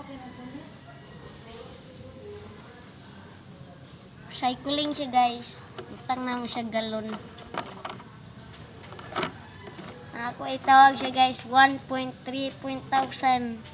Cycling siya guys. Utang na mo siya galon. Ako itawag siya guys 1.3 thousand.